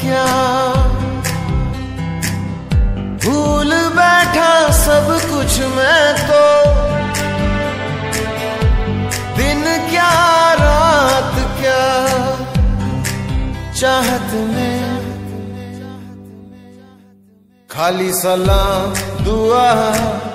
क्या, भूल बैठा सब कुछ मैं तो, दिन क्या रात क्या, चाहत में खाली सलाम दुआ